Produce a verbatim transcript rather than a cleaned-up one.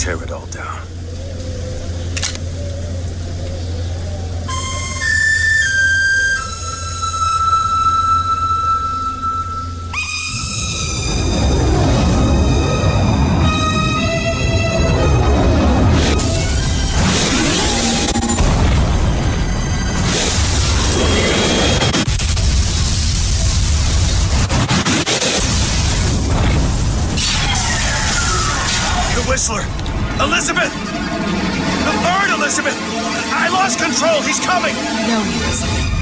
tear it all down. Whistler! Elizabeth! The bird, Elizabeth! I lost control! He's coming! No, he isn't.